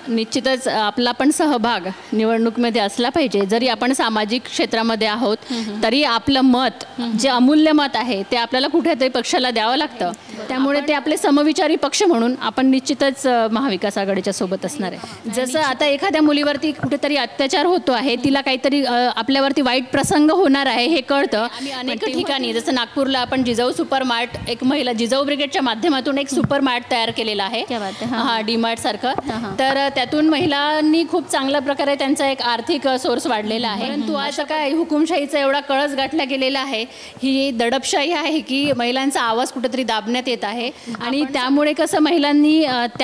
निश्चितच आपला पण सहभाग निवडणुकीमध्ये असला पाहिजे. जरी आपण सामाजिक क्षेत्रामध्ये आहोत तरी आपलं मत जे अमूल्य मत आहे ते आपल्याला कुठेतरी पक्षाला द्यावं लागतं. त्यामुळे ते आपले समविचारी पक्ष म्हणून आपण निश्चितच महाविकास आघाडीच्या सोबत असणार आहे. जसं आता एखाद्या मुलीवरती कुठेतरी अत्याचार होतो आहे, तिला काहीतरी आपल्यावरती वाईट प्रसंग होणार आहे हे कळतं. आम्ही अनेक ठिकाणी जसं नागपूरला आपण जिजाऊ सुपरमार्ट, एक महिला जिजाऊ ब्रिगेडच्या माध्यमातून एक सुपरमार्ट तयार केलेला आहे. हा डीमार्ट सारखं. तर त्यातून महिलांनी खूप चांगल्या प्रकारे त्यांचा एक आर्थिक सोर्स वाढलेला आहे. परंतु आज काय हुकुमशाहीचा एवढा कळस गाठला गेलेला आहे, ही दडपशाही आहे की महिलांचा आवाज कुठेतरी दाबण्यात येत आहे. आणि त्यामुळे कसं महिलांनी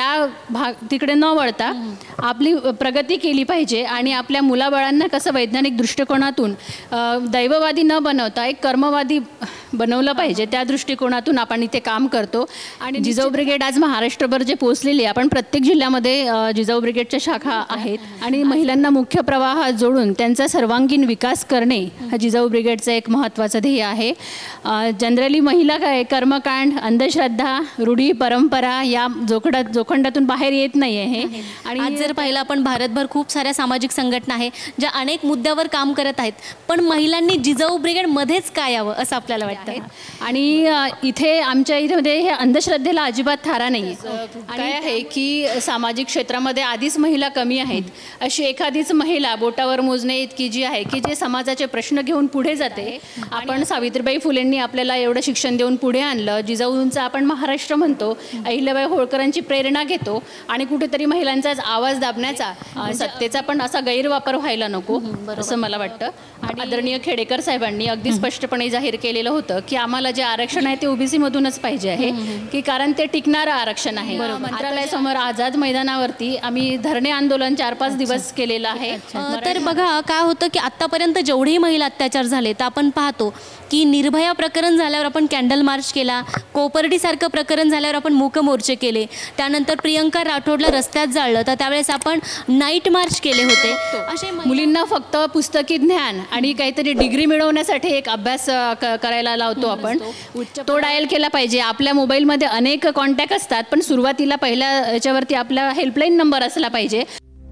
तिकडे न वळता आपली प्रगती केली पाहिजे आणि आपल्या मुलाबाळांना कसं वैज्ञानिक दृष्टिकोनातून दैववादी न बनवता एक कर्मवादी बनवलं पाहिजे, त्या दृष्टिकोनातून आपण इथे काम करतो. आणि जिजाऊ ब्रिगेड आज महाराष्ट्रभर जे पोहोचलेली आहे, आपण प्रत्येक जिल्ह्यामध्ये जिजाऊ ब्रिगेडच्या शाखा आहेत आणि महिलांना मुख्य प्रवाहात जोडून त्यांचा सर्वांगीण विकास करणे हा जिजाऊ ब्रिगेडचं एक महत्त्वाचं ध्येय आहे. जनरली महिला काय कर्मकांड, अंधश्रद्धा, रूढी परंपरा या जोखंडातून बाहेर येत नाही आहे. आणि आज जर पाहिलं आपण भारतभर खूप साऱ्या सामाजिक संघटना आहे ज्या अनेक मुद्द्यावर काम करत आहेत, पण महिलांनी जिजाऊ ब्रिगेडमध्येच काय यावं असं आपल्याला वाटतं. आणि इथे आमच्या इथे हे अंधश्रद्धेला अजिबात थारा नाही. काय आहे की सामाजिक क्षेत्रामध्ये आधीच महिला कमी आहेत, अशी एखादीच महिला बोटावर मोजणे इतकी जी आहे की जे समाजाचे प्रश्न घेऊन पुढे जाते. आपण सावित्रीबाई फुलेंनी आपल्याला एवढं शिक्षण देऊन पुढे आणलं, जिजाऊंचं आपण महाराष्ट्र म्हणतो, अहिल्याबाई होळकरांची प्रेरणा घेतो आणि कुठेतरी महिलांचाच आवाज दाबण्याचा सत्तेचा पण असा गैरवापर व्हायला नको असं मला वाटतं. आणि आदरणीय खेडेकर साहेबांनी अगदी स्पष्टपणे जाहीर केलेलं होतं की आम्हाला जे आरक्षण आहे ते ओबीसी मधूनच पाहिजे आहे, की कारण ते टिकणारं आरक्षण आहे. मंत्रालयासमोर आझाद मैदानावरती आम्ही धरणे आंदोलन 4-5 दिवस केलेलं आहे. तर बघा काय होतं की आत्तापर्यंत जेवढेही महिला अत्याचार झाले तर आपण पाहतो की निर्भया प्रकरण झाल्यावर आपण कॅन्डल मार्च केला, कोपर्डीसारखं प्रकरण झाल्यावर आपण मूक मोर्चे केले, त्यानंतर प्रियंका राठोडला रस्त्यात जाळलं तर त्यावेळेस आपण नाईट मार्च केले होते. असे मुलींना फक्त पुस्तकी ज्ञान आणि काहीतरी डिग्री मिळवण्यासाठी एक अभ्यास करायला लावतो आपण, तो डायल केला पाहिजे. आपल्या मोबाईलमध्ये अनेक कॉन्टॅक्ट असतात, पण सुरुवातीला पहिल्या याच्यावरती आपला हेल्पलाईन नंबर असला पाहिजे.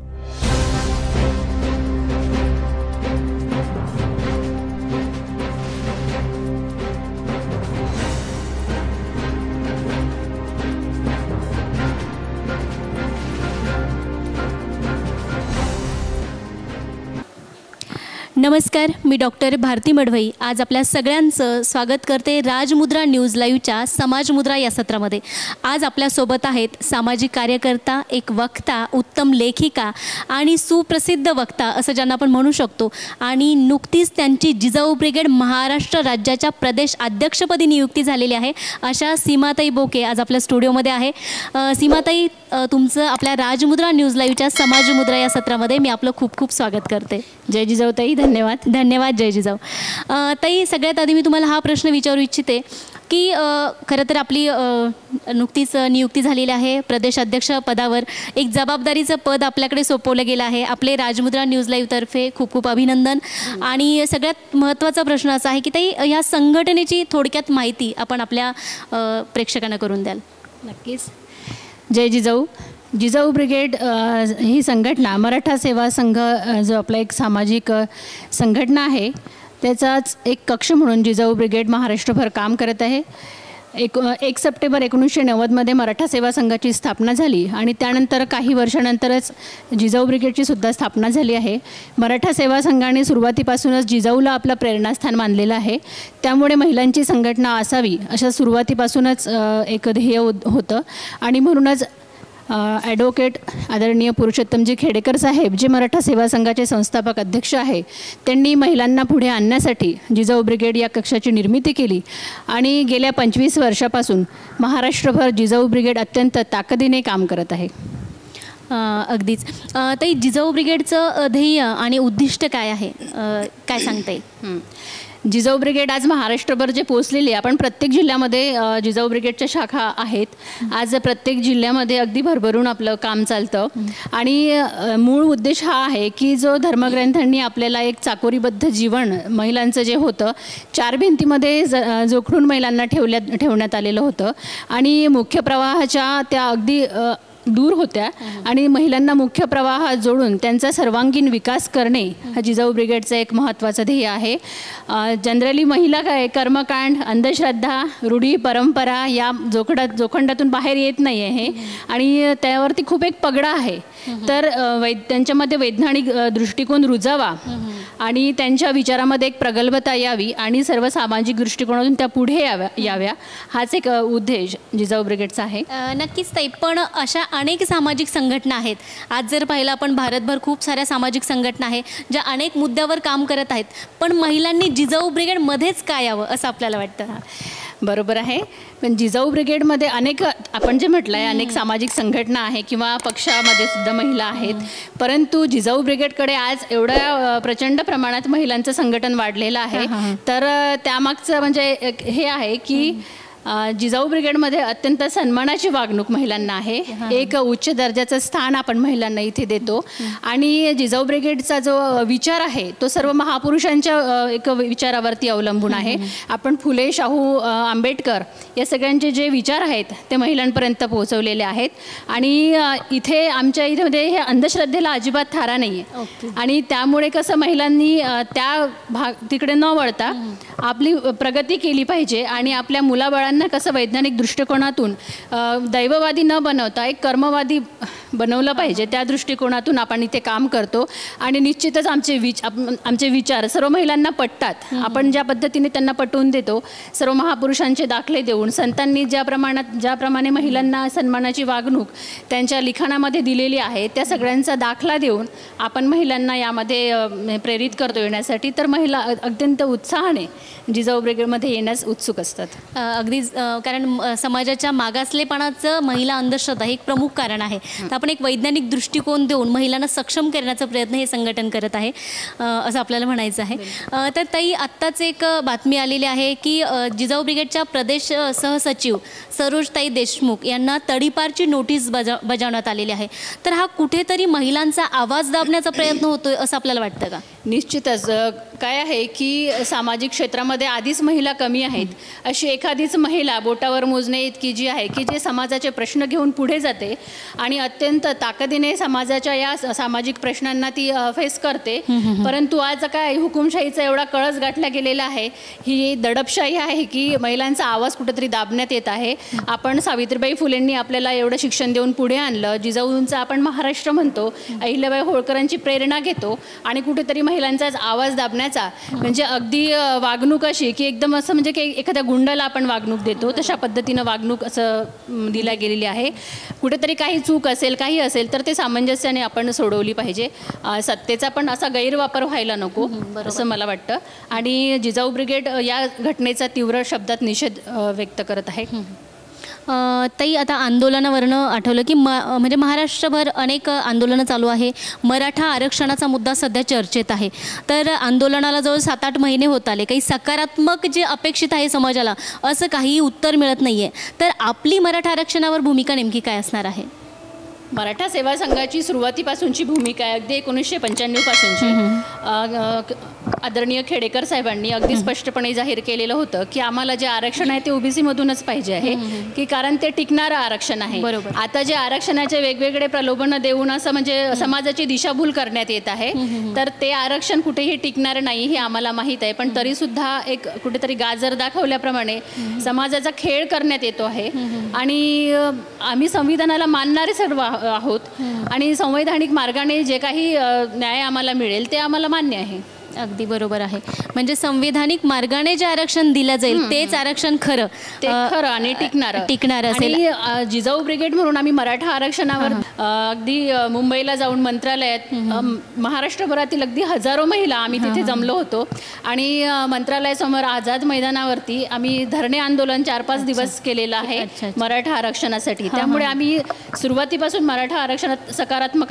नमस्कार, मी डॉक्टर भारती मडवई. आज आपल्या सगळ्यांचं स्वागत करते राजमुद्रा न्यूज लाईव्हच्या समाजमुद्रा या सत्रामध्ये. आज आपल्यासोबत आहेत सामाजिक कार्यकर्ता, एक वक्ता, उत्तम लेखिका आणि सुप्रसिद्ध वक्ता असं ज्यांना आपण म्हणू शकतो. आणि नुकतीच त्यांची जिजाऊ ब्रिगेड महाराष्ट्र राज्याच्या प्रदेश अध्यक्षपदी नियुक्ती झालेली आहे अशा सीमाताई बोके आज आपल्या स्टुडिओमध्ये आहे. सीमाताई, तुमचं आपल्या राजमुद्रा न्यूज लाईव्हच्या समाजमुद्रा या सत्रामध्ये मी आपलं खूप खूप स्वागत करते. जय जिजाऊ ताई. धन्यवाद जय जिजाऊ. ताई, सगळ्यात आधी मी तुम्हाला हा प्रश्न विचारू इच्छिते की खरं तर आपली नुकतीच नियुक्ती झालेली आहे प्रदेश अध्यक्ष पदावर. एक जबाबदारीचं पद आपल्याकडे सोपवलं गेलं आहे. आपले राजमुद्रा न्यूज लाईव्हतर्फे खूप खूप अभिनंदन. आणि सगळ्यात महत्त्वाचा प्रश्न असा आहे की ताई, ह्या संघटनेची थोडक्यात माहिती आपण आपल्या प्रेक्षकांना करून द्याल. नक्कीच. जय जिजाऊ. जिजाऊ ब्रिगेड ही संघटना मराठा सेवा संघ जो आपला एक सामाजिक संघटना आहे त्याचाच एक कक्ष म्हणून जिजाऊ ब्रिगेड महाराष्ट्रभर काम करत आहे. 1 सप्टेंबर 1990मध्ये मराठा सेवा संघाची स्थापना झाली आणि त्यानंतर काही वर्षानंतरच जिजाऊ ब्रिगेडची सुद्धा स्थापना झाली आहे. मराठा सेवा संघाने सुरुवातीपासूनच जिजाऊला आपलं प्रेरणास्थान मानलेलं आहे. त्यामुळे महिलांची संघटना असावी अशा सुरुवातीपासूनच एक ध्येय होतं आणि म्हणूनच ॲडव्होकेट आदरणीय पुरुषोत्तमजी खेडेकर साहेब, जे मराठा सेवा संघाचे संस्थापक अध्यक्ष आहे, त्यांनी महिलांना पुढे आणण्यासाठी जिजाऊ ब्रिगेड या कक्षाची निर्मिती केली आणि गेल्या 25 वर्षापासून महाराष्ट्रभर जिजाऊ ब्रिगेड अत्यंत ताकदीने काम करत आहे. अगदीच. ताई, जिजाऊ ब्रिगेडचं ध्येय आणि उद्दिष्ट काय आहे, काय सांगता येईल? जिजाऊ ब्रिगेड आज महाराष्ट्रभर जे पोहोचलेली आहे, आपण प्रत्येक जिल्ह्यामध्ये जिजाऊ ब्रिगेडच्या शाखा आहेत. आज प्रत्येक जिल्ह्यामध्ये अगदी भरभरून आपलं काम चालतं आणि मूळ उद्देश हा आहे की जो धर्मग्रंथांनी आपल्याला एक चाकोरीबद्ध जीवन महिलांचं जे होतं 4 भिंतीमध्ये जोखडून महिलांना ठेवण्यात आलेलं होतं आणि मुख्य प्रवाहाच्या त्या अगदी दूर होत्या आणि महिलांना मुख्य प्रवाहात जोडून त्यांचा सर्वांगीण विकास करणे हा जिजाऊ ब्रिगेडचं एक महत्त्वाचं ध्येय आहे. जनरली महिला काय कर्मकांड, अंधश्रद्धा, रूढी, परंपरा या जोखंडातून बाहेर येत नाही आहे आणि त्यावरती खूप एक पगडा आहे. तर त्यांच्यामध्ये वैज्ञानिक दृष्टिकोन रुजावा आणि त्यांच्या विचारामध्ये एक प्रगल्भता यावी आणि सर्व सामाजिक दृष्टिकोनातून त्या पुढे याव्या हाच एक उद्देश जिजाऊ ब्रिगेडचा आहे. नक्कीच ताई, पण अशा अनेक सामाजिक संघटना आहेत. आज जर पाहिलं आपण भारतभर खूप साऱ्या सामाजिक संघटना आहे ज्या अनेक मुद्द्यावर काम करत आहेत, पण महिलांनी जिजाऊ ब्रिगेडमध्येच काय यावं असं आपल्याला वाटतं? बरोबर आहे. पण जिजाऊ ब्रिगेडमध्ये अनेक आपण जे म्हटलं आहे अनेक सामाजिक संघटना आहे किंवा पक्षामध्ये सुद्धा महिला आहेत, परंतु जिजाऊ ब्रिगेडकडे आज एवढ्या प्रचंड प्रमाणात महिलांचं संघटन वाढलेलं आहे. तर त्यामागचं म्हणजे हे आहे की जिजाऊ ब्रिगेडमध्ये अत्यंत सन्मानाची वागणूक महिलांना आहे. एक उच्च दर्जाचं स्थान आपण महिलांना इथे देतो आणि जिजाऊ ब्रिगेडचा जो विचार आहे तो सर्व महापुरुषांच्या एक विचारावरती अवलंबून आहे. आपण फुले, शाहू, आंबेडकर या सगळ्यांचे जे विचार आहेत ते महिलांपर्यंत पोहोचवलेले आहेत आणि इथे आमच्या इथे हे अंधश्रद्धेला अजिबात थारा नाही आहे आणि त्यामुळे कसं महिलांनी त्या तिकडे न वळता आपली प्रगती केली पाहिजे आणि आपल्या मुलाबाळांना कसं वैज्ञानिक दृष्टिकोनातून दैववादी न बनवता एक कर्मवादी बनवलं पाहिजे, त्या दृष्टिकोनातून आपण इथे काम करतो आणि निश्चितच आमचे विचार सर्व महिलांना पटतात. आपण ज्या पद्धतीने त्यांना पटवून देतो, सर्व महापुरुषांचे दाखले देऊन संतांनी ज्याप्रमाणे महिलांना सन्मानाची वागणूक त्यांच्या लिखाणामध्ये दिलेली आहे त्या सगळ्यांचा दाखला देऊन आपण महिलांना यामध्ये प्रेरित करतो येण्यासाठी. तर महिला अत्यंत उत्साहाने जिजाऊ ब्रिगेडमध्ये येण्यास उत्सुक असतात. अगदी कारण समाजाच्या मागासलेपणाचं महिला अंधश्रद्धा हे एक प्रमुख कारण आहे. तर आपण एक वैज्ञानिक दृष्टिकोन देऊन महिलांना सक्षम करण्याचा प्रयत्न हे संघटन करत आहे असं आपल्याला म्हणायचं आहे. तर ताई, आत्ताच एक बातमी आलेली आहे की जिजाऊ ब्रिगेडच्या प्रदेश सहसचिव सरोजताई देशमुख यांना तडीपारची नोटीस बजावण्यात आलेली आहे. तर हा कुठेतरी महिलांचा आवाज दाबण्याचा प्रयत्न होतोय असं आपल्याला वाटतं का? निश्चितच काय आहे की सामाजिक क्षेत्रामध्ये आधीच महिला कमी आहेत. अशी एखादीच महिला बोटावर मोजणे इतकी जी आहे की जे समाजाचे प्रश्न घेऊन पुढे जाते आणि अत्यंत ताकदीने समाजाच्या या सामाजिक प्रश्नांना ती फेस करते. परंतु आज काय हुकुमशाहीचा एवढा कळस गाठला गेलेला आहे, ही दडपशाही आहे की महिलांचा आवाज कुठेतरी दाबण्यात येत आहे. आपण सावित्रीबाई फुलेंनी आपल्याला एवढं शिक्षण देऊन पुढे आणलं, जिजाऊंचा आपण महाराष्ट्र म्हणतो, अहिल्याबाई होळकरांची प्रेरणा घेतो आणि कुठेतरी महिलांचाच आवाज दाबण्याचा म्हणजे अगदी वागणूक अशी की एकदम असं म्हणजे की एखाद्या गुंडाला आपण वागणूक देतो तशा पद्धतीनं वागणूक असं दिल्या गेलेली आहे. कुठेतरी काही चूक असेल, काही असेल तर ते सामंजस्याने आपण सोडवली पाहिजे. सत्तेचा पण असा गैरवापर व्हायला नको असं मला वाटतं आणि जिजाऊ ब्रिगेड या घटनेचा तीव्र शब्दात निषेध व्यक्त करत आहे. ताई, आता आंदोलनावरनं आठवलं की म्हणजे महाराष्ट्रभर अनेक आंदोलनं चालू आहे. मराठा आरक्षणाचा मुद्दा सध्या चर्चेत आहे. तर आंदोलनाला जवळ 7-8 महिने होत आले. काही सकारात्मक जे अपेक्षित आहे समाजाला असं काहीही उत्तर मिळत नाही आहे. तर आपली मराठा आरक्षणावर भूमिका नेमकी काय असणार आहे? मराठा सेवा संघाची सुरुवातीपासूनची भूमिका आहे अगदी 1995 पासूनची. आदरणीय खेडेकर साहेबांनी अगदी स्पष्टपणे जाहीर केलेलं होतं की आम्हाला जे आरक्षण आहे ते ओबीसी मधूनच पाहिजे आहे की कारण ते टिकणारं आरक्षण आहे. बरोबर. आता जे आरक्षणाचे वेगवेगळे प्रलोभनं देऊन असं म्हणजे समाजाची दिशाभूल करण्यात येत आहे, तर ते आरक्षण कुठेही टिकणार नाही हे आम्हाला माहीत आहे. पण तरी सुद्धा एक कुठेतरी गाजर दाखवल्याप्रमाणे समाजाचा खेळ करण्यात येतो आहे आणि आम्ही संविधानाला मानणारे सर्व आहोत आणि संवैधानिक मार्गाने जे काही न्याय आम्हाला मिळेल ते आम्हाला मान्य आहे. अगदी बरोबर आहे. म्हणजे संविधानिक मार्गाने जे आरक्षण दिलं जाईल तेच आरक्षण खरं आणि टिकणार असेल. आणि जिजाऊ ब्रिगेड म्हणून आम्ही मराठा आरक्षणावर अगदी मुंबईला जाऊन मंत्रालयात महाराष्ट्रभरातील अगदी हजारो महिला आम्ही तिथे जमलो होतो आणि मंत्रालयासमोर आझाद मैदानावरती आम्ही धरणे आंदोलन 4-5 दिवस केलेलं आहे मराठा आरक्षणासाठी. त्यामुळे आम्ही सुरुवातीपासून मराठा आरक्षणात सकारात्मक आहोत.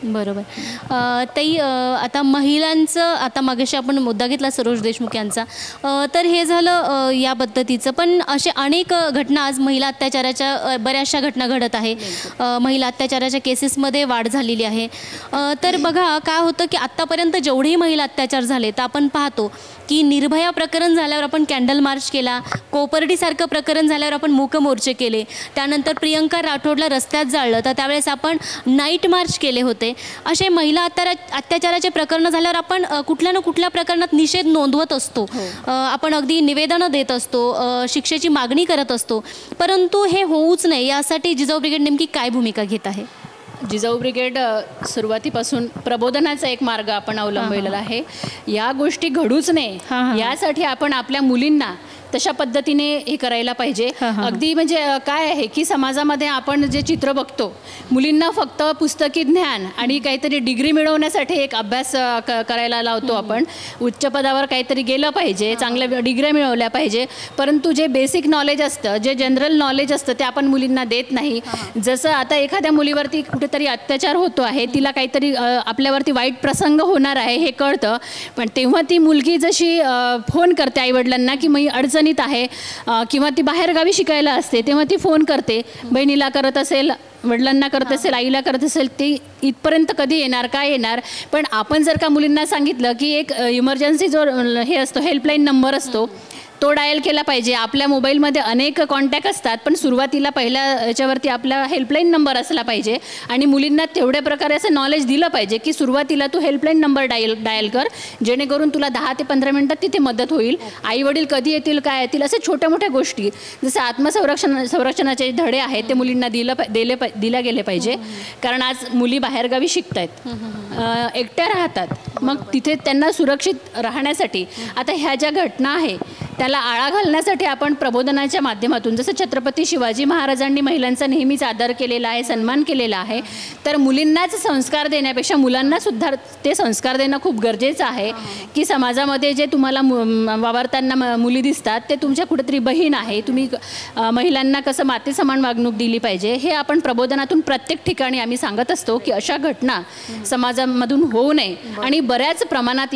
बरोबर. ताई, आता महिलांचं, आता मागाशी आपण मुद्दा घेतला सरोज देशमुख यांचा, तर हे झालं या पद्धतीचं. पण असे अनेक घटना आज महिला अत्याचाराच्या बऱ्याचशा घटना घडत आहे. महिला अत्याचाराच्या केसेसमध्ये वाढ झालेली आहे. तर बघा काय होतं की आत्तापर्यंत जेवढेही महिला अत्याचार झाले तर आपण पाहतो की निर्भया प्रकरण झाल्यावर आपण कॅन्डल मार्च केला, कोपर्डीसारखं प्रकरण झाल्यावर आपण मूक मोर्चे केले, त्यानंतर प्रियंका राठोडला रस्त्यात जाळलं तर त्यावेळेस आपण नाईट मार्च केले होते. असे महिला अत्याचाराचे प्रकरणं झाल्यावर आपण कुठल्या ना कुठल्या प्रकरणात निषेध नोंदवत असतो. आपण अगदी निवेदनं देत असतो, शिक्षेची मागणी करत असतो. परंतु हे होऊच नये यासाठी जिजाऊ ब्रिगेड नेमकी काय भूमिका घेत आहे? जिजाऊ ब्रिगेड सुरुवातीपासून प्रबोधनाचा एक मार्ग आपण अवलंबलेला आहे. या गोष्टी घडूच नये यासाठी आपण आपल्या मुलींना तशा पद्धतीने हे करायला पाहिजे. अगदी म्हणजे काय आहे की समाजामध्ये आपण जे चित्र बघतो, मुलींना फक्त पुस्तकी ज्ञान आणि काहीतरी डिग्री मिळवण्यासाठी एक अभ्यास करायला लावतो. आपण उच्च पदावर काहीतरी गेलं पाहिजे, चांगल्या डिग्र्या मिळवल्या पाहिजे, परंतु जे बेसिक नॉलेज असतं, जे जनरल नॉलेज असतं ते आपण मुलींना देत नाही. जसं आता एखाद्या मुलीवरती कुठेतरी अत्याचार होतो आहे, तिला काहीतरी आपल्यावरती वाईट प्रसंग होणार आहे हे कळतं, पण तेव्हा ती मुलगी जशी फोन करते आईवडिलांना की मी अडचणीत आहे, किंवा ती बाहेरगावी शिकायला असते तेव्हा ती फोन करते, बहिणीला करत असेल, वडिलांना करत असेल, आईला करत असेल, ते इथपर्यंत कधी येणार, काय येणार. पण आपण जर का मुलींना सांगितलं की एक इमर्जन्सी जो हे असतो, हेल्पलाईन नंबर असतो, तो डायल केला पाहिजे. आपल्या मोबाईलमध्ये अनेक कॉन्टॅक्ट असतात, पण सुरुवातीला पहिल्या याच्यावरती आपला हेल्पलाईन नंबर असला पाहिजे. आणि मुलींना तेवढ्या प्रकारे असं नॉलेज दिलं पाहिजे की सुरुवातीला तू हेल्पलाईन नंबर डायल कर, जेणेकरून तुला 10 ते 15 मिनटात तिथे मदत होईल. आईवडील कधी येतील, काय येतील, असे छोट्या मोठ्या गोष्टी जसं संरक्षणाचे धडे आहेत ते मुलींना दिल्या गेले पाहिजे. कारण आज मुली बाहेरगावी शिकत आहेत, एकट्या राहतात, मग तिथे त्यांना सुरक्षित राहण्यासाठी आता ह्या ज्या घटना आहे त्याला आळा घालण्यासाठी आपण प्रबोधनाच्या माध्यमातून, जसं छत्रपती शिवाजी महाराजांनी महिलांचा नेहमीच आदर केलेला आहे, सन्मान केलेला आहे, तर मुलींनाच संस्कार देण्यापेक्षा मुलांना सुद्धा ते संस्कार देणं खूप गरजेचं आहे. की समाजामध्ये जे तुम्हाला वावरताना मुली दिसतात ते तुमच्या कुठेतरी बहीण आहे, तुम्ही महिलांना कसं माते समान वागणूक दिली पाहिजे हे आपण प्रबोधनातून प्रत्येक ठिकाणी आम्ही सांगत असतो की अशा घटना समाजामधून होऊ नये. आणि बऱ्याच प्रमाणात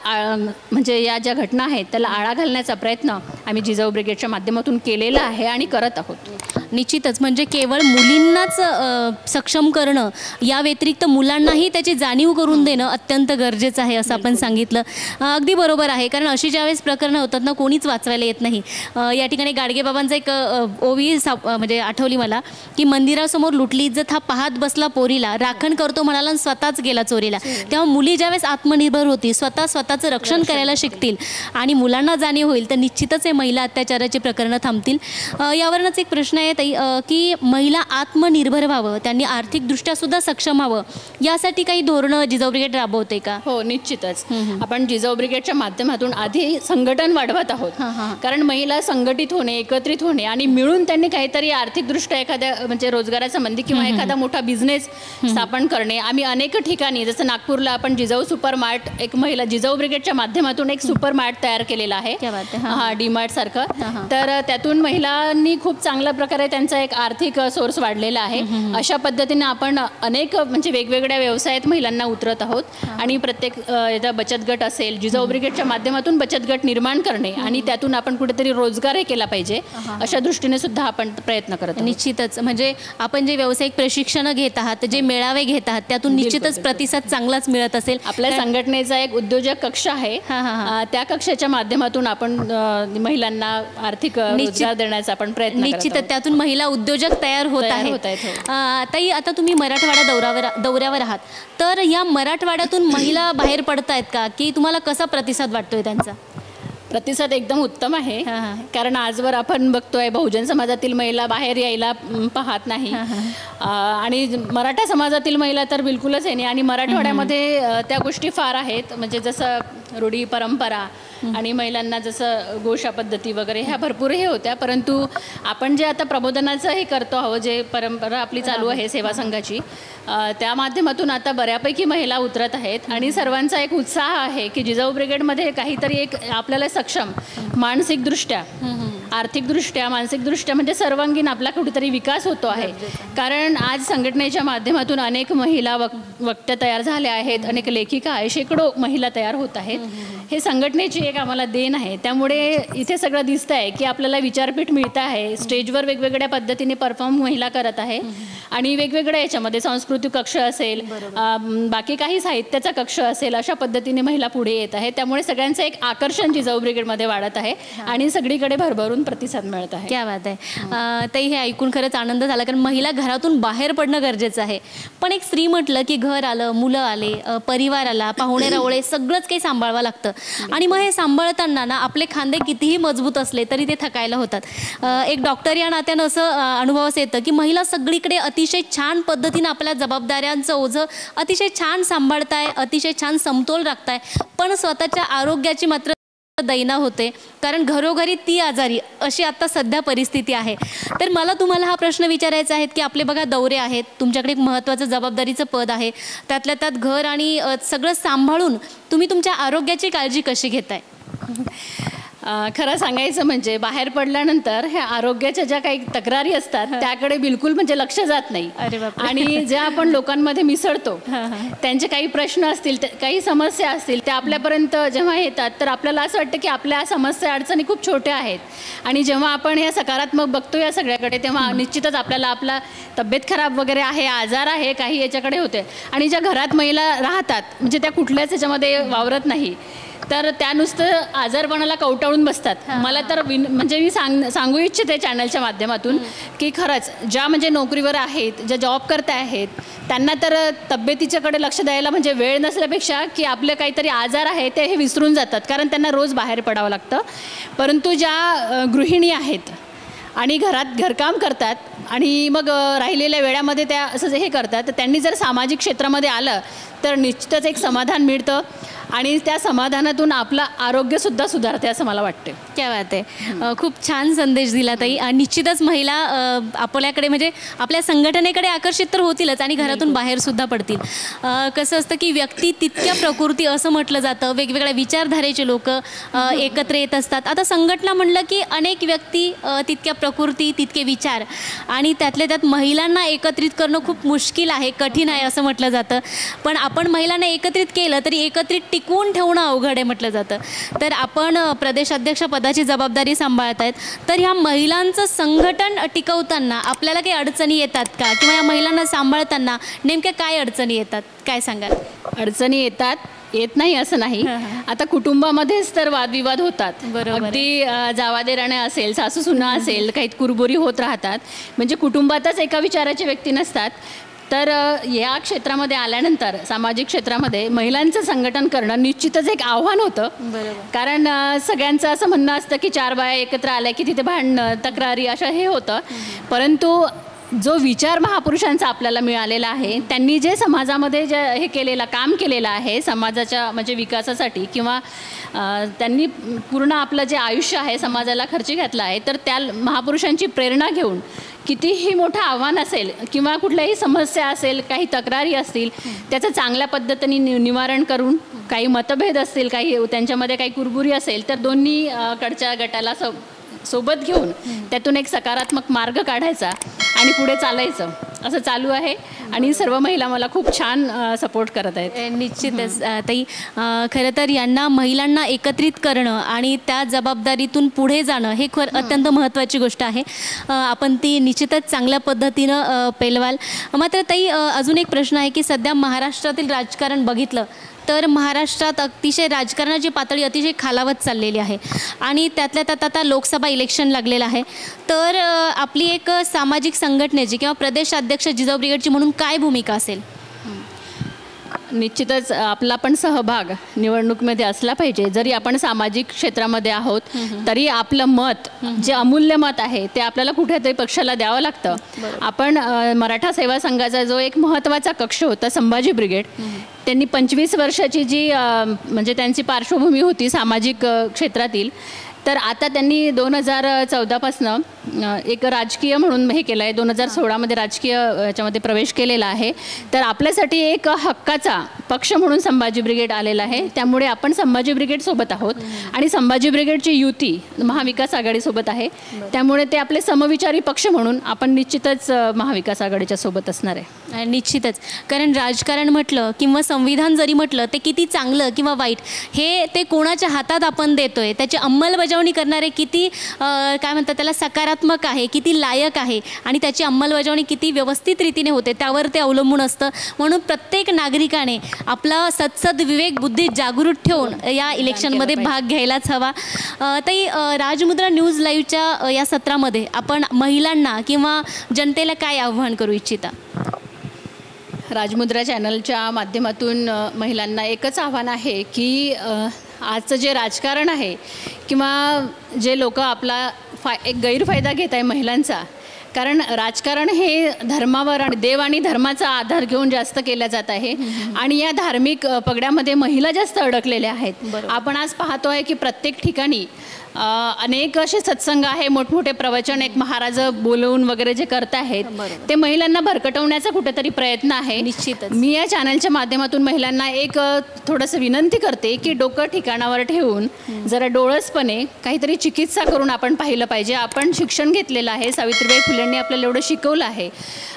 म्हणजे या ज्या घटना आहेत त्याला आळा घालण्याचा प्रयत्न आम्ही जिजाऊ ब्रिगेडच्या माध्यमातून केलेला आहे आणि करत आहोत. निश्चितच, म्हणजे केवळ मुलींनाच सक्षम करणं या व्यतिरिक्त मुलांनाही त्याची जाणीव करून देणं अत्यंत गरजेचं आहे असं आपण सांगितलं. अगदी बरोबर आहे, कारण अशी ज्यावेळेस प्रकरणं होतात ना कोणीच वाचवायला येत नाही. या ठिकाणी गाडगेबाबांचा एक ओवी म्हणजे आठवली मला की मंदिरासमोर लुटली इज्जत हा पाहत बसला पोरीला, राखण करतो म्हणाला आणि स्वतःच गेला चोरीला. तेव्हा मुली ज्यावेळेस आत्मनिर्भर होतील, स्वतःचं रक्षण करायला शिकतील आणि मुलांना जाणीव होईल तर निश्चितच हे महिला अत्याचाराची प्रकरणं थांबतील. यावरूनच एक प्रश्न आहे की महिला आत्मनिर्भर व्हावं, त्यांनी आर्थिकदृष्ट्या सुद्धा सक्षम व्हावं, यासाठी काही धोरणं जिजाऊ ब्रिगेड राबवते का? हो, निश्चितच. आपण जिजाऊ ब्रिगेडच्या माध्यमातून आधी संघटन वाढवत आहोत. कारण महिला संघटित होणे, एकत्रित होणे आणि मिळून त्यांनी काहीतरी आर्थिकदृष्ट्या एखाद्या म्हणजे रोजगारासंबंधी किंवा एखादा मोठा बिझनेस स्थापन करणे. आम्ही अनेक ठिकाणी जसं नागपूरला आपण जिजाऊ सुपर मार्ट, एक महिला जिजाऊ ब्रिगेडच्या माध्यमातून एक सुपर मार्ट तयार केलेला आहे, डीमार्ट सारखं. तर त्यातून महिलांनी खूप चांगल्या प्रकारे त्यांचा एक आर्थिक सोर्स वाढलेला आहे. अशा पद्धतीने आपण अनेक म्हणजे वेगवेगळ्या व्यवसायात महिलांना उतरत आहोत. आणि प्रत्येक बचत गट असेल, जिजाऊ ब्रिगेडच्या माध्यमातून बचत गट निर्माण करणे आणि त्यातून आपण कुठेतरी रोजगारही केला पाहिजे, अशा दृष्टीने सुद्धा आपण प्रयत्न करत आहोत. निश्चितच, म्हणजे आपण जे व्यावसायिक प्रशिक्षण घेत आहात, जे मेळावे घेत आहात, त्यातून निश्चितच प्रतिसाद चांगलाच मिळत असेल. आपल्या संघटनेचा एक उद्योजक कक्ष आहे, त्या कक्षाच्या माध्यमातून आपण महिलांना आर्थिक रोजगार देण्याचा आपण प्रयत्न निश्चित त्यातून महिला उद्योजक तयार होत आहेत. ताई, आता तुम्ही मराठवाडा दौऱ्यावर आहात, तर या मराठवाड्यातून महिला बाहेर पडतायत का, की तुम्हाला कसा प्रतिसाद वाटतोय त्यांचा? प्रतिसाद एकदम उत्तम आहे. कारण आजवर आपण बघतोय बहुजन समाजातील महिला बाहेर यायला पाहत नाही आणि मराठा समाजातील महिला तर बिलकुलच आहे नाही. आणि मराठवाड्यामध्ये त्या गोष्टी फार आहेत, म्हणजे जसं रूढी परंपरा आणि महिलांना जसं गोशा पद्धती वगैरे ह्या भरपूर हे होत्या. परंतु आपण जे आता प्रबोधनाचं हे करतो आहोत, जे परंपरा आपली चालू आहे सेवा संघाची, त्या माध्यमातून आता बऱ्यापैकी महिला उतरत आहेत. आणि सर्वांचा एक उत्साह आहे की जिजाऊ ब्रिगेडमध्ये काहीतरी एक आपल्याला सक्षम मानसिकदृष्ट्या आर्थिकदृष्ट्या मानसिकदृष्ट्या म्हणजे सर्वांगीण आपला कुठेतरी विकास होतो आहे. कारण आज संघटनेच्या माध्यमातून अनेक महिला वक्त्या तयार झाल्या आहेत, अनेक लेखिका आहे, शेकडो महिला तयार होत आहेत. हे संघटनेची एक आम्हाला देण आहे. त्यामुळे इथे सगळं दिसतं आहे की आपल्याला विचारपीठ मिळतं आहे, स्टेजवर वेगवेगळ्या पद्धतीने परफॉर्म महिला करत आहे आणि वेगवेगळ्या याच्यामध्ये सांस्कृतिक कक्ष असेल, बाकी काही साहित्याचा कक्ष असेल, अशा पद्धतीने महिला पुढे येत आहे. त्यामुळे सगळ्यांचं एक आकर्षण जिजाऊ ब्रिगेडमध्ये वाढत आहे आणि सगळीकडे भरभरून प्रतिसाद मिळत आहे. क्या बात आहे ताई, हे ऐकून खरंच आनंद झाला. कारण महिला घरातून बाहेर पडणं गरजेचं आहे. पण एक स्त्री म्हटलं की घर आलं, मुलं आले, परिवार आला, पाहुणे रावळे, सगळंच काही सांभाळावं लागतं आणि मग हे सांभाळताना ना आपले खांदे कितीही मजबूत असले तरी ते थकायला होतात. एक डॉक्टर या नात्यानं असं अनुभवास येतं की महिला सगळीकडे अतिशय छान पद्धतीनं आपल्या जबाबदाऱ्यांचं ओझं अतिशय छान सांभाळताय, अतिशय छान समतोल राखताय, पण स्वतःच्या आरोग्याची मात्र दैना होते. कारण घरोघरी ती आजारी अशी आता सध्या परिस्थिती आहे. तर मला तुम्हाला हा प्रश्न विचारायचा आहे की आपले बघा दौरे आहेत, तुमच्याकडे एक महत्त्वाचं जबाबदारीचं पद आहे, त्यातल्या त्यात घर आणि सगळं सांभाळून तुम्ही तुमच्या आरोग्याची काळजी कशी घेताय? खरं सांगायचं म्हणजे बाहेर पडल्यानंतर ह्या आरोग्याच्या ज्या काही तक्रारी असतात त्याकडे बिलकुल म्हणजे लक्ष जात नाही. आणि ज्या आपण लोकांमध्ये मिसळतो, त्यांचे काही प्रश्न असतील, काही समस्या असतील, त्या आपल्यापर्यंत जेव्हा येतात तर आपल्याला असं वाटतं की आपल्या समस्या अडचणी खूप छोट्या आहेत. आणि जेव्हा आपण ह्या सकारात्मक बघतो या सगळ्याकडे, तेव्हा निश्चितच आपल्याला आपला तब्येत खराब वगैरे आहे, आजार आहे, काही याच्याकडे होते. आणि ज्या घरात महिला राहतात म्हणजे त्या कुठल्याच याच्यामध्ये वावरत नाही, तर त्या नुसतं आजारपणाला कवटाळून बसतात. मला तर म्हणजे मी सांगू इच्छिते चॅनलच्या माध्यमातून की खरंच ज्या म्हणजे नोकरीवर आहेत, ज्या जॉब करत आहेत, त्यांना तर तब्येतीच्याकडे लक्ष द्यायला म्हणजे वेळ नसल्यापेक्षा की आपले काहीतरी आजार आहे ते हे विसरून जातात, कारण त्यांना रोज बाहेर पडावं लागतं. परंतु ज्या गृहिणी आहेत आणि घरात घरकाम करतात आणि मग राहिलेल्या वेळामध्ये त्या असं हे करतात, तर त्यांनी जर सामाजिक क्षेत्रामध्ये आलं तर निश्चितच एक समाधान मिळतं आणि त्या समाधानातून आपलं आरोग्यसुद्धा सुधारते असं मला वाटते. क्या बात आहे. खूप छान संदेश दिला ताई. निश्चितच महिला आपल्याकडे म्हणजे आपल्या संघटनेकडे आकर्षित तर होतीलच आणि घरातून बाहेरसुद्धा पडतील. कसं असतं की व्यक्ती तितक्या प्रकृती असं म्हटलं जातं, वेगवेगळ्या विचारधारेचे लोक एकत्र येत असतात. आता संघटना म्हणलं की अनेक व्यक्ती, तितक्या प्रकृती, तितके विचार आणि त्यातल्या त्यात महिलांना एकत्रित करणं खूप मुश्किल आहे, कठीण आहे असं म्हटलं जातं. पण आपण महिलांना एकत्रित केलं तरी एकत्रित टिकवून ठेवणं अवघड आहे म्हटलं जातं. तर आपण प्रदेशाध्यक्ष पदाची जबाबदारी सांभाळत आहेत, तर ह्या महिलांचं संघटन टिकवताना आपल्याला काही अडचणी येतात का, किंवा या महिलांना सांभाळताना नेमक्या काय अडचणी येतात, काय सांगाल? अडचणी येतात, येत नाही असं नाही. आता कुटुंबामध्येच तर वादविवाद होतात. अगदी जावादेराणे असेल, सासू सुना असेल, काही कुरबुरी होत राहतात. म्हणजे कुटुंबातच एका विचाराचे व्यक्ती नसतात. तर या क्षेत्रामध्ये आल्यानंतर सामाजिक क्षेत्रामध्ये महिलांचं संघटन करणं निश्चितच एक आव्हान होतं. कारण सगळ्यांचं असं म्हणणं असतं की 4 बाया एकत्र आल्या की तिथे भांडणं, तक्रारी अशा हे होतं. परंतु जो विचार महापुरुषांचा आपल्याला मिळालेला आहे, त्यांनी जे समाजामध्ये जे हे केलेलं काम केलेलं आहे समाजाच्या म्हणजे विकासासाठी, किंवा त्यांनी पूर्ण आपलं जे आयुष्य आहे समाजाला खर्ची घातला आहे, तर त्या महापुरुषांची प्रेरणा घेऊन कितीही मोठं आव्हान असेल किंवा कुठल्याही समस्या असेल, काही तक्रारी असतील, त्याचं चांगल्या पद्धतीने निवारण करून, काही मतभेद असतील, काही त्यांच्यामध्ये काही कुरबुरी असेल, तर दोन्ही कडच्या गटाला सोबत घेऊन त्यातून एक सकारात्मक मार्ग काढायचा आणि पुढे चालायचं असं चालू आहे. आणि सर्व महिला मला खूप छान सपोर्ट करत आहेत. निश्चितच ताई, खरं तर यांना महिलांना एकत्रित करणं आणि त्या जबाबदारीतून पुढे जाणं हे अत्यंत महत्त्वाची गोष्ट आहे. आपण ती निश्चितच चांगल्या पद्धतीनं पेलवाल. मात्र ताई, अजून एक प्रश्न आहे की सध्या महाराष्ट्रातील राजकारण बघितलं तर महाराष्ट्रात अतिशय राजकारणाची पातळी अतिशय खालावत चाललेली आहे आणि त्यातल्या त्यात आता लोकसभा इलेक्शन लागलेलं आहे. तर आपली एक सामाजिक संघटनेची किंवा प्रदेशाध्यक्ष जिजाऊ ब्रिगेडची म्हणून काय भूमिका असेल? निश्चितच आपला पण सहभाग निवडणुकीमध्ये असला पाहिजे. जरी आपण सामाजिक क्षेत्रामध्ये आहोत तरी आपलं मत, जे अमूल्य मत आहे, ते आपल्याला कुठेतरी पक्षाला द्यावं लागतं. आपण मराठा सेवा संघाचा जो एक महत्त्वाचा कक्ष होता संभाजी ब्रिगेड, त्यांनी 25 वर्षाची जी म्हणजे त्यांची पार्श्वभूमी होती सामाजिक क्षेत्रातील, तर आता त्यांनी 2014पासनं एक राजकीय म्हणून हे केलं आहे. 2016मध्ये राजकीय याच्यामध्ये प्रवेश केलेला आहे. तर आपल्यासाठी एक हक्काचा पक्ष म्हणून संभाजी ब्रिगेड आलेला आहे, त्यामुळे आपण संभाजी ब्रिगेड सोबत आहोत आणि संभाजी ब्रिगेडची युती महाविकास आघाडीसोबत आहे, त्यामुळे ते आपले समविचारी पक्ष म्हणून आपण निश्चितच महाविकास आघाडीच्या सोबत असणार आहे. निश्चितच, कारण राजकारण म्हटलं किंवा संविधान जरी म्हटलं ते किती चांगलं किंवा वाईट हे ते कोणाच्या हातात आपण देतोय, त्याची अंमलबजावणी करणारे किती काय म्हणतात त्याला सकारात्मक आहे, किती लायक आहे आणि त्याची अंमलबजावणी किती व्यवस्थित रीतीने होते त्यावर ते अवलंबून असतं. म्हणून प्रत्येक नागरिकाने आपला सत्सद विवेक बुद्धी जागृत ठेवून या इलेक्शनमध्ये भाग घ्यायलाच हवा. ताई, राजमुद्रा न्यूज लाईव्हच्या या सत्रामध्ये आपण महिलांना किंवा जनतेला काय आव्हान करू इच्छिता? राजमुद्रा चॅनलच्या माध्यमातून महिलांना एकच आव्हान आहे की आजचं जे राजकारण आहे किंवा जे लोक आपला एक गैरफायदा घेत आहे महिलांचा, कारण राजकारण हे धर्मावर आणि देव आणि धर्माचा आधार घेऊन जास्त केलं जात आहे आणि या धार्मिक पगड्यामध्ये महिला जास्त अडकलेल्या आहेत. आपण आज पाहतो आहे की प्रत्येक ठिकाणी अनेक असे सत्संग आहे, मोठमोठे प्रवचन एक महाराज बोलवून वगैरे जे करत आहेत ते महिलांना भरकटवण्याचा कुठेतरी प्रयत्न आहे. निश्चितच मी या चॅनलच्या माध्यमातून महिलांना एक थोडंसं विनंती करते की डोकं ठिकाणावर ठेवून जरा डोळसपणे काहीतरी चिकित्सा करून आपण पाहिलं पाहिजे. आपण शिक्षण घेतलेलं आहे, सावित्रीबाई फुलेंनी आपल्याला एवढं शिकवलं आहे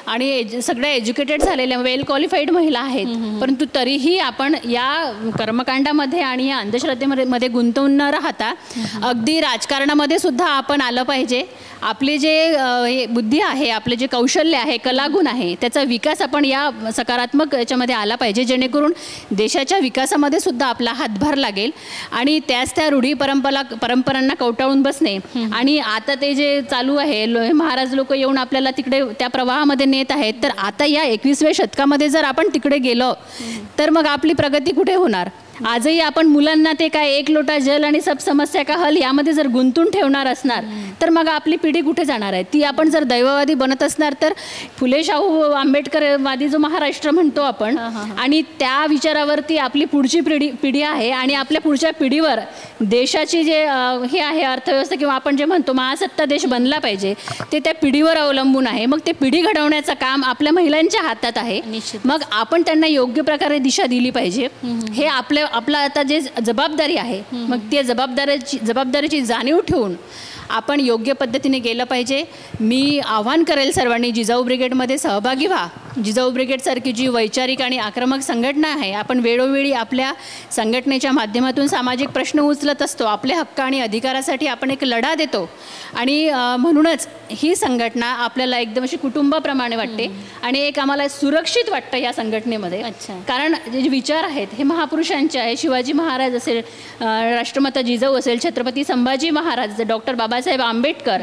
आणि सगळ्या एज्युकेटेड झालेल्या वेल क्वालिफाईड महिला आहेत, परंतु तरीही आपण या कर्मकांडामध्ये आणि या अंधश्रद्धेमध्ये गुंतवून न राहता अगदी राजकारणामध्ये सुद्धा आपण आलं पाहिजे. आपले जे बुद्धी आहे, आपले जे कौशल्य आहे, कलागुण आहे, त्याचा विकास आपण या सकारात्मक याच्यामध्ये आला पाहिजे, जेणेकरून देशाच्या विकासामध्ये सुद्धा आपला हातभार लागेल. आणि त्याच त्या रूढी परंपरांना कवटाळून बसणे आणि आता ते जे चालू आहे, महाराज लोक येऊन आपल्याला तिकडे त्या प्रवाहामध्ये नेत आहेत, तर आता या 21व्या शतकामध्ये जर आपण तिकडे गेलो तर मग आपली प्रगती कुठे होणार? आजही आपण मुलांना ते काय एक लोटा जल आणि सब समस्या का हल यामध्ये जर गुंतून ठेवणार असणार तर मग आपली पिढी कुठे जाणार आहे? ती आपण जर दैववादी बनत असणार तर फुले शाहू आंबेडकरवादी जो महाराष्ट्र म्हणतो आपण आणि त्या विचारावरती आपली पुढची पिढी आहे आणि आपल्या पुढच्या पिढीवर देशाची जे हे आहे अर्थव्यवस्था किंवा आपण जे म्हणतो महासत्ता देश बनला पाहिजे ते त्या पिढीवर अवलंबून आहे. मग ते पिढी घडवण्याचं काम आपल्या महिलांच्या हातात आहे. मग आपण त्यांना योग्य प्रकारे दिशा दिली पाहिजे. हे आपला आता जे जबाबदारी आहे, मग त्या जबाबदारीची जाणीव ठेवून आपण योग्य पद्धतीने गेलं पाहिजे. मी आव्हान करेल सर्वांनी जिजाऊ ब्रिगेडमध्ये सहभागी व्हा. जिजाऊ ब्रिगेडसारखी जी वैचारिक आणि आक्रमक संघटना आहे, आपण वेळोवेळी आपल्या संघटनेच्या माध्यमातून सामाजिक प्रश्न उचलत असतो, आपले हक्क आणि अधिकारासाठी आपण एक लढा देतो आणि म्हणूनच ही संघटना आपल्याला एकदम अशी कुटुंबाप्रमाणे वाटते आणि एक आम्हाला सुरक्षित वाटतं या संघटनेमध्ये. कारण जे विचार आहेत हे महापुरुषांचे आहे. शिवाजी महाराज असेल, राष्ट्रमाता जिजाऊ असेल, छत्रपती संभाजी महाराज, डॉक्टर बाबासाहेब आंबेडकर,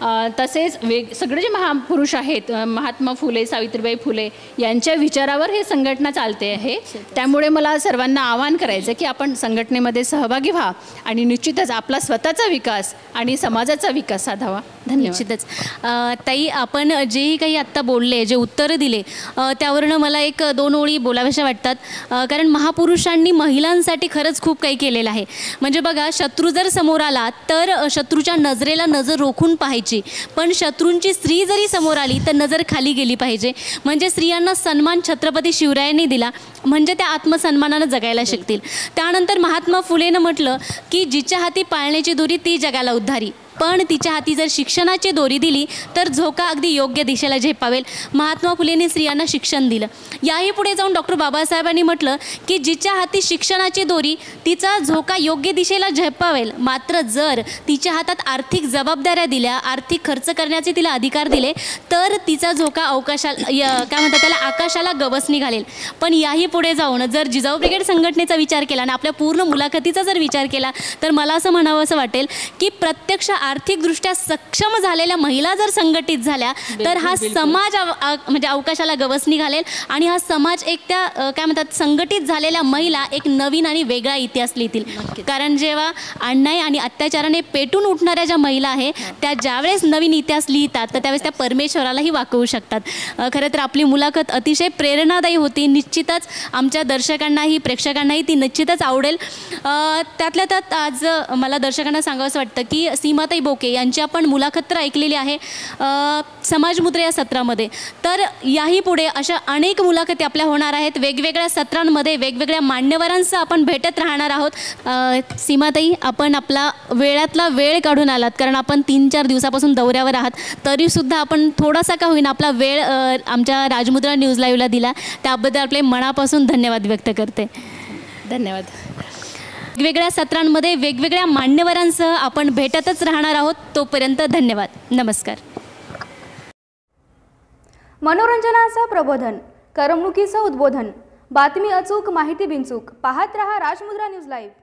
तसेच सगळे जे महापुरुष आहेत, महात्मा फुले, सावित्रीबाई फुले यांच्या विचारावर हे संघटना चालते आहे. त्यामुळे मला सर्वांना आवाहन करायचं की आपण संघटनेमध्ये सहभागी व्हा आणि निश्चितच आपला स्वतःचा विकास आणि समाजाचा विकास साधावा. निश्चितच. ताई, आपण जेही काही आत्ता बोलले, जे उत्तरं दिले त्यावरनं मला एक दोन ओळी बोलाव्याशा वाटतात. कारण महापुरुषांनी महिलांसाठी खरंच खूप काही केलेलं आहे. म्हणजे बघा, शत्रू जर समोर आला तर शत्रूच्या नजरेला नजर रोखून पाहायची, पण शत्रूंची स्त्री जरी समोर आली तर नजर खाली गेली पाहिजे. म्हणजे स्त्रियांना सन्मान छत्रपती शिवरायांनी दिला, म्हणजे त्या आत्मसन्मानानं जगायला शिकतील. त्यानंतर महात्मा फुलेनं म्हटलं की जिच्या हाती पाळण्याची दोरी ती जगाला उद्धारी, पण तिच्या हाती जर शिक्षणाची दोरी दिली तर झोका अगदी योग्य दिशेला झेपावेल. महात्मा फुलेंनी स्त्रियांना शिक्षण दिलं. याही पुढे जाऊन डॉक्टर बाबासाहेबांनी म्हटलं की जिच्या हाती शिक्षणाची दोरी तिचा झोका योग्य दिशेला झेपावेल, मात्र जर तिच्या हातात आर्थिक जबाबदाऱ्या दिल्या, आर्थिक खर्च करण्याचे तिला अधिकार दिले तर तिचा झोका काय म्हणतात त्याला आकाशाला गवसणी घालेल. पण याही पुढे जाऊन जर जिजाऊ ब्रिगेड संघटनेचा विचार केला आणि आपल्या पूर्ण मुलाखतीचा जर विचार केला तर मला असं म्हणावं असं वाटेल की प्रत्यक्ष आर्थिकदृष्ट्या सक्षम झालेल्या महिला जर संघटित झाल्या तर हा समाज म्हणजे अवकाशाला गवसणी घालेल आणि हा समाज एक त्या काय म्हणतात संघटित झालेल्या महिला एक नवीन आणि वेगळा इतिहास लिहितील. कारण जेव्हा अन्याय आणि अत्याचाराने पेटून उठणाऱ्या ज्या महिला आहे त्या ज्यावेळेस नवीन इतिहास लिहितात तर त्यावेळेस त्या परमेश्वरालाही वाकवू शकतात. खरं तर आपली मुलाखत अतिशय प्रेरणादायी होती. निश्चितच आमच्या दर्शकांनाही प्रेक्षकांनाही ती निश्चितच आवडेल. त्यातल्या त्यात आज मला दर्शकांना सांगावंसं वाटतं की सीमाताई बोके यांची आपण मुलाखत तर ऐकलेली आहे समाजमुद्रा या सत्रामध्ये. तर याही पुढे अशा अनेक मुलाखती आपल्या होणार आहेत. वेगवेगळ्या सत्रांमध्ये वेगवेगळ्या मान्यवरांसह आपण भेटत राहणार आहोत. सीमाताई, आपण आपला वेळातला वेळ काढून आलात, कारण आपण 3-4 दिवसापासून दौऱ्यावर आहात, तरीसुद्धा आपण थोडासा का होईना आपला वेळ आमच्या राजमुद्रा न्यूज लाईव्हला दिला. त्याबद्दल आपले मनापासून धन्यवाद व्यक्त करते. धन्यवाद. वेगवेगळ्या सत्रांमध्ये वेगवेगळ्या मान्यवरांसह आपण भेटतच राहणार आहोत. तोपर्यंत धन्यवाद. नमस्कार. मनोरंजनाचं प्रबोधन, करमणुकीचं उद्बोधन, बातमी अचूक, माहिती बिनचूक. पाहत रहा राजमुद्रा न्यूज लाईव्ह.